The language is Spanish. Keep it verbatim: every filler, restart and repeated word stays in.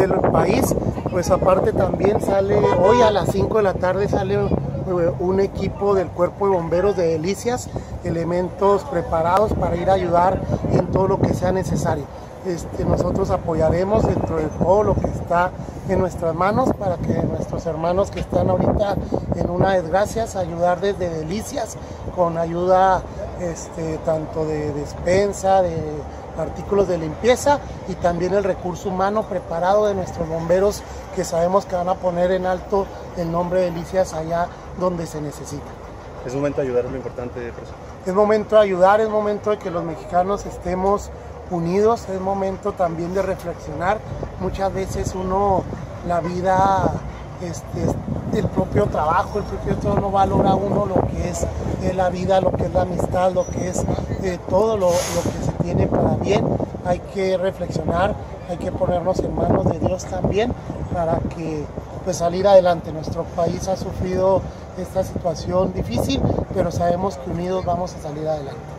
del país. Pues aparte también sale, hoy a las cinco de la tarde sale un equipo del Cuerpo de Bomberos de Delicias, elementos preparados para ir a ayudar en todo lo que sea necesario. Este, nosotros apoyaremos dentro de todo lo que está en nuestras manos para que nuestros hermanos que están ahorita en una desgracia, ayudar desde Delicias con ayuda este, tanto de despensa, de artículos de limpieza y también el recurso humano preparado de nuestros bomberos que sabemos que van a poner en alto el nombre de Delicias allá donde se necesita. Es momento de ayudar, es lo importante, profesor. Es momento de ayudar, es momento de que los mexicanos estemos unidos, es momento también de reflexionar. Muchas veces uno, la vida, este, el propio trabajo, el propio todo no valora uno lo que es, es la vida, lo que es la amistad, lo que es eh, todo lo, lo que se tiene para bien. Hay que reflexionar, hay que ponernos en manos de Dios también para que pues salir adelante. Nuestro país ha sufrido esta situación difícil, pero sabemos que unidos vamos a salir adelante.